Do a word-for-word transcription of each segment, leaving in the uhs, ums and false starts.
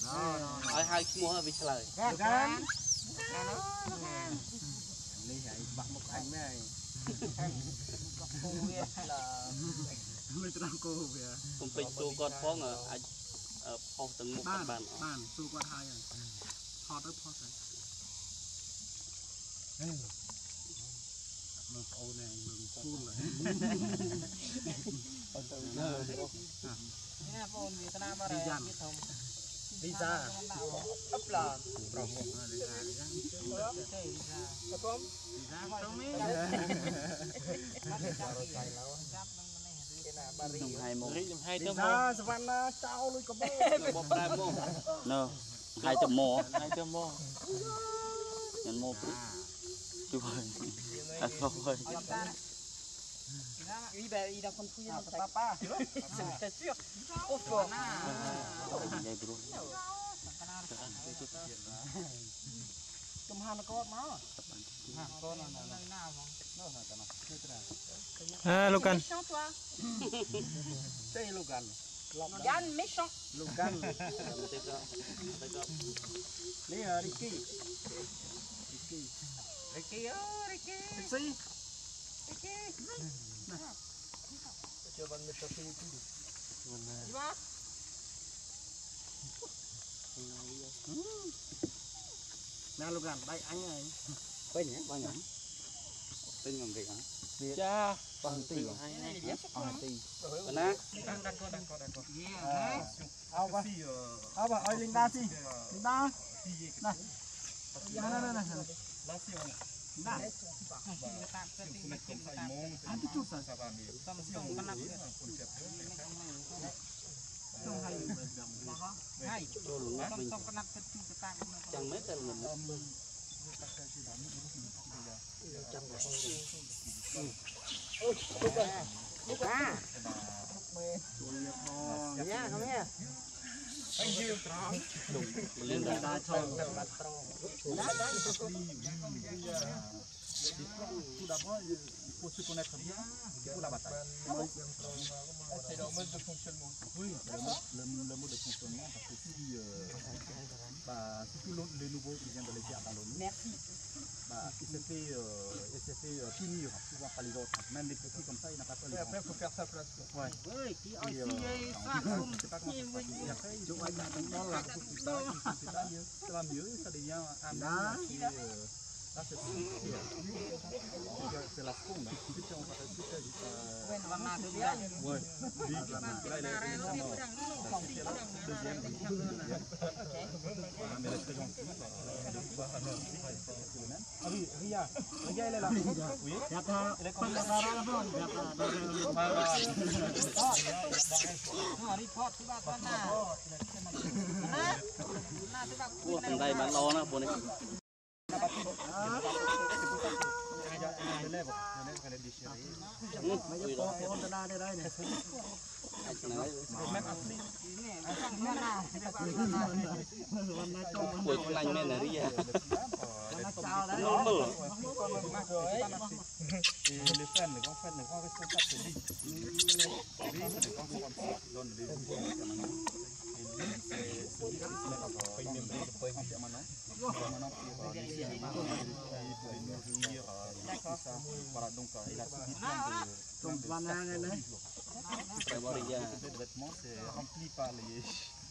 ai hai mua bị lời gan lấy hải bạc một anh này cùng bị xua con phong ở anh ở phong từng một bàn bàn xua con hai rồi họ tới phong này mừng ô này mừng phun rồi đi dàn đi ra ấp là rồi một đi ra đi ra đồng hai mô hai tấm mô Savannah trao lui có bó bó ba mô no hai tấm mô hai tấm mô nhân mô chú ơi anh không ơi Oui, ben il a compris notre papa. C'est sûr. Au fond. Cầm hàng nó có máu. À, Logan. Méchant toi. Đây Logan. Logan méchant. Logan. Đây là Ricky. Ricky. Ricky ơi, Ricky. Ricky. Ricky. Chưa vẫn mới tập đi. Đi ba. Nè Logan, đây anh này. quên nhé bao nhiêu tên làm việc hả Cha bằng tỷ hai hai bằng tỷ còn á Đang đang con đang con đang con. Ao ba. Ao ba, ơi Linda gì? Linda. Này. Này này này này. Này. Anh chút sao sao bạn đi. Hai. chẳng mấy tên mình À. Nha, không nha. Thank you. lên ra đa cho Tout d'abord, il faut se connaître bien pour la bataille. C'est le mode de fonctionnement. Oui, le mode, le, le mode de fonctionnement, parce que si, euh, bah, si tous les nouveaux qui viennent de l'équipe à Ballon, Merci. bah, il s'est fait, euh, il s'est fait euh, punir souvent par les autres. Même les petits comme ça, il n'a pas peur. Et après, il faut faire sa place. Ouais. Oui, qui a Et, euh, aussi c'est pas comment ça se passe. Et après, il doit être dans la tout ça, c'est pas mieux. Ça va mieux, ça devient un peu. Là, c'est c'est la sponde. Tout on va tout ça jusqu'à. Ouais. Là, il est mort. Deuxième. Mais elle est très gentille. Ah oui, Ria. Ria, elle est là. Oui. Elle est comme ça. cua thằng đây bán lo nó buồn đấy quỳ con lành men này đi ra nó mở les frères les grands frères les grands responsables c'est lui lui c'est les grands responsables donne les et lui c'est celui qui se lève après une membre de point en permanence permanent pour les pour les nourrir tout ça voilà donc il a subi plein de plein de de vêtements c'est rempli par les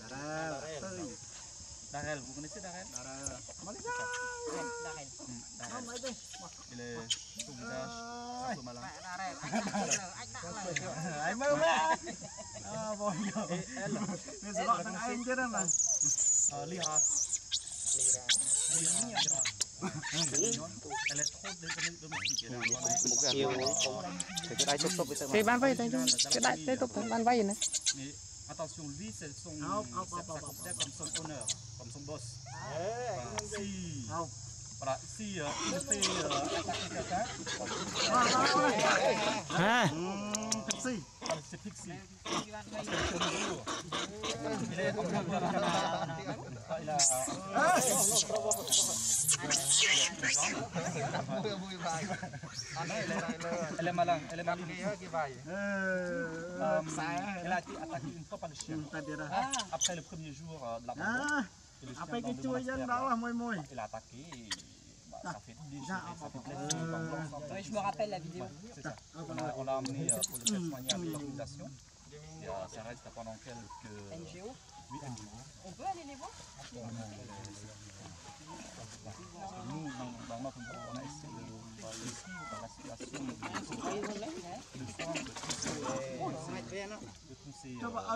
Darel, vous connaissez Darel? Darel. Darel. Darel. Il est son visage, un peu malin. Darel. Anh mơ mẹ. À, bon. Et elle, mais c'est là thằng anh chứ đó mà. Euh, Lira. Lira. Lira. Elle est trop domestique. một chiều thì cái đai xúc xúc với Thì bán vay tay thôi, cái đại tiếp tục bán vay này. Attention, lui c'est son, ça considère comme son honneur, comme son boss. Voilà. Si, voilà, si euh, il fait euh, attaquer quelqu'un, À, Pixie, c'est Pixie. Parce que c'est le jour. Il est en train de il a. Elle est malin, elle est malin. Euh, elle a été attaquée une fois par le chien. Après le premier jour de la bande. Après que tu aies elle a attaqué. Ça fait des jours, ça fait plaisir. Oui, je me rappelle la vidéo. C'est ça. On l'a emmené pour le faire soigner avec l'organisation. Et ça reste pendant quelques. N G O. Oui, N G O. On peut aller les voir? Nous, dans notre groupe, on a essayé de suivre la situation de le soin de tous ces.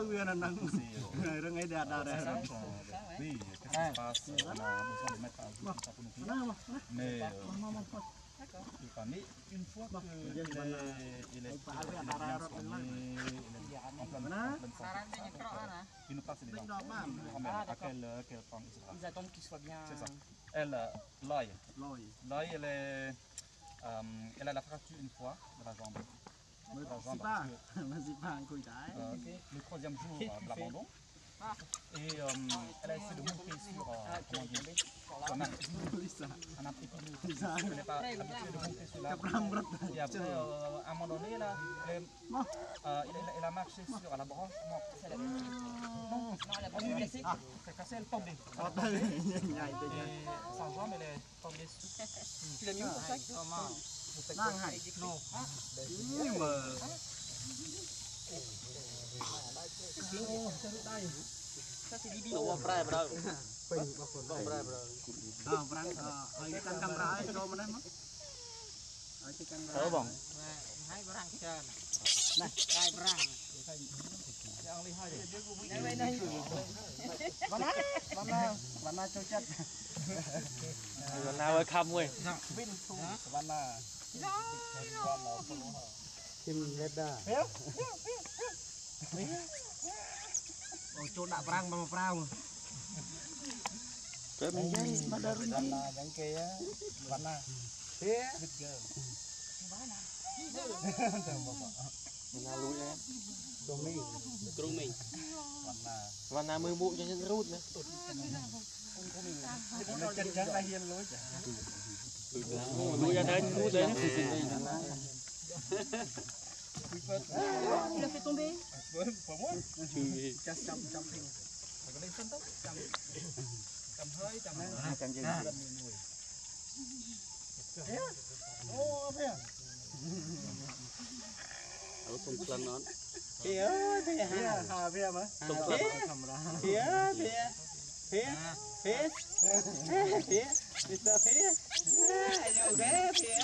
Oui, qu'est-ce qui se passe? On a besoin de mettre à jour tout ça pour nos clients. Mais, mais une fois qu'il est, il est, il est bien soigné, il est en pleine santé, il nous passe des dents. À quel, quel temps il sera? Ils attendent qu'il soit bien. C'est ça. Elle, l'œil. L'œil, elle est, euh, elle a la fracture une fois de la jambe. De la jambe parce que, euh, le troisième jour de l'abandon. Et euh, elle a essayé de monter sur euh, comment dire, un arbre un arbre épineux. Elle n'est pas habituée de monter sur l'arbre. Et après, euh, à un moment donné, elle a, elle, euh, elle, elle a marché sur la branche morte. Non, elle a pas cassé. Ah, c'est cassé, elle est tombée. Et sa jambe, elle est tombée dessus. Tu l'as mis où pour ça? Non. Ça c'est Bibi. Đâu phải đâu. Đâu bông. Hai barang chân. Này, hai barang. Đây đây đây. Mana? Mana? Mana cocok. Nào ơi khăm ơi. Mana. Chim leda. Ồ, chỗ đạ prang mà prang. Cái mình dây mà đỡ mình dây. Yang kia, mana? Thế. Mình nào lùi em. Tôm mình. Trung mình. Mana? Và nào mười bộ cho nhân rút nữa. Nó chân chân ra hiên lối. Lùi ra đây rút đấy. Il a fait tomber. Pour moi. Chăm chăm chăm thing. Cái này phân tốc, chăm chăm hơi, chăm Chăm gì? ô thế à? Ở tung lần nó. Thế ơi, thế Thế hà về mà. Tung Thế. lần. Thế thế. Thế. Thế. Thế. Thế sao thế? Nhiều thế thế.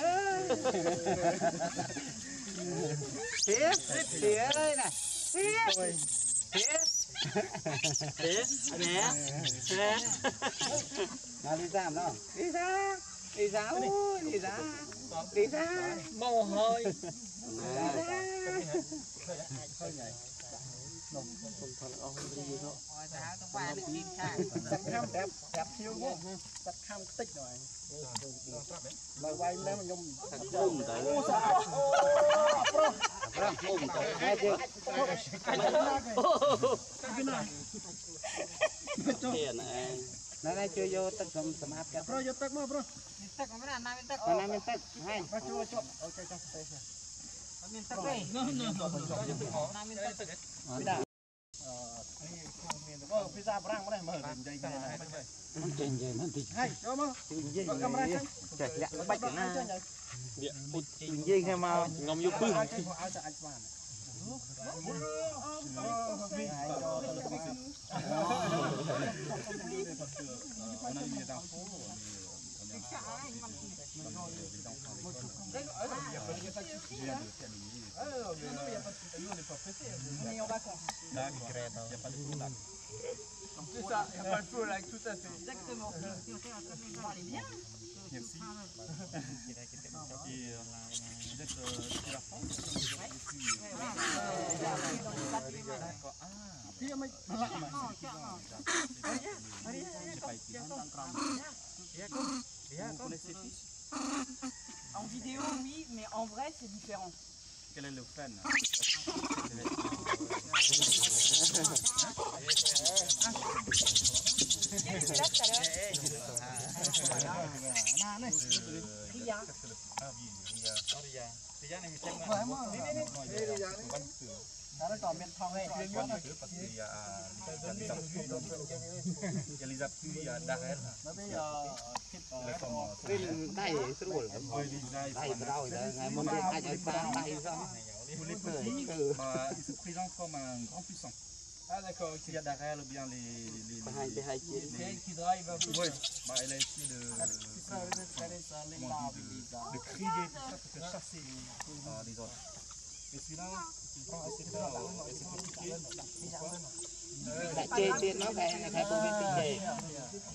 Thế. Thế đây này. Thế. Thế. Thế, nhé. Thế. Nào đi ra nào. Đi ra. Đi ra ôi, đi ra. Đi ra. Màu hơi. Sắp khám đẹp, đẹp siêu quá. Sắp khám tích rồi. Mà quay lên mà nhung. Ôm tới. Ôm tới. Hai chưa? Tiền này. Nó đây chưa vô tất cầm tầm áp cả. Bro, vô tắc mà bro. Tắc mà nào bên tắc. Mà nam bên tất. Hai. Bro, chua chua. Ok, cho stay. Bên tắc đây. Nào bên tắc. Ờ, pizza brang mà đây mở đến đây này. Trên vậy nó thì. Hai, cho mà. Gì camera chân. Chạy lẹ bách na. Địa phút Gì nghe mà ngom vô pưng. C'est ça, il n'y a pas de feu là, tout à fait. Exactement. Elle est bien. Merci. Et euh, vous êtes euh, depuis la France? D'accord. Ah, puis mais vous connaissez tous? En vidéo, oui, mais en vrai, c'est différent. Quel est le fan? Nah nih. Iya. Karena komen thong ấy. Elizabeth ya dah kan. Nó bây giờ Bên tay sửa rồi. Tay rau rồi, ngày môn đây ai chơi phá tay sao? Pour les petits, bah, il se présente comme un grand puissant. Ah d'accord, il y a derrière bien les... les, les Hai hai chia. qui drive un peu. Oui, bah, elle a essayé de... de crier tout ça pour faire chasser euh, les autres. Et celui-là, il prend assez de temps, et c'est compliqué. Lại chê tiền nó cái này cái bố bên tình đề.